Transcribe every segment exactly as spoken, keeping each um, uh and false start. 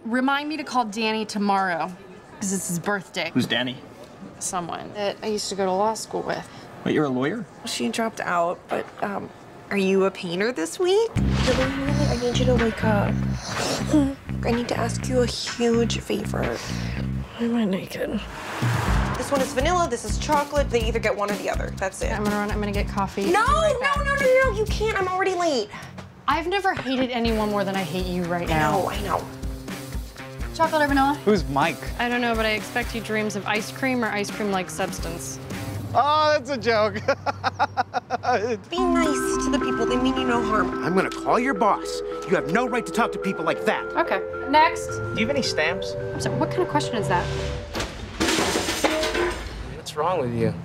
remind me to call Danny tomorrow, because it's his birthday. Who's Danny? Someone that I used to go to law school with. Wait, you're a lawyer? She dropped out, but, um, are you a painter this week? Really, really, I need you to wake up. I need to ask you a huge favor. Why am I naked? This one is vanilla, this is chocolate. They either get one or the other. That's it. I'm gonna run, I'm gonna get coffee. No, right no, no, no, no, you can't. I'm already late. I've never hated anyone more than I hate you right now. No, I know. Chocolate or vanilla? Who's Mike? I don't know, but I expect he dreams of ice cream or ice cream-like substance. Oh, that's a joke. Be nice to the people. They mean you no harm. I'm gonna call your boss. You have no right to talk to people like that. Okay. Next. Do you have any stamps? So what kind of question is that? What's wrong with you?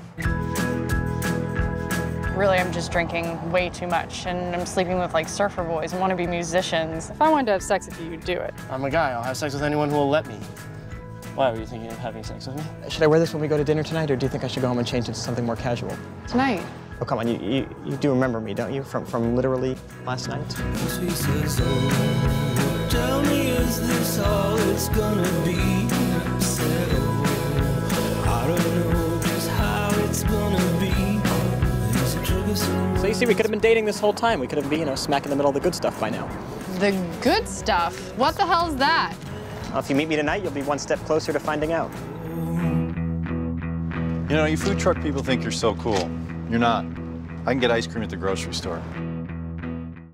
Really, I'm just drinking way too much, and I'm sleeping with, like, surfer boys and wannabe musicians. If I wanted to have sex with you, you'd do it. I'm a guy. I'll have sex with anyone who will let me. Why, were you thinking of having sex with me? Should I wear this when we go to dinner tonight, or do you think I should go home and change into something more casual? Tonight. Oh, come on, you, you, you do remember me, don't you? From, from literally last night? She says, oh, tell me, is this all it's gonna be? I said, oh, I don't know just how it's gonna be. So you see, we could have been dating this whole time. We could have been, you know, smack in the middle of the good stuff by now. The good stuff? What the hell's that? Well, if you meet me tonight, you'll be one step closer to finding out. You know, you food truck people think you're so cool. You're not. I can get ice cream at the grocery store.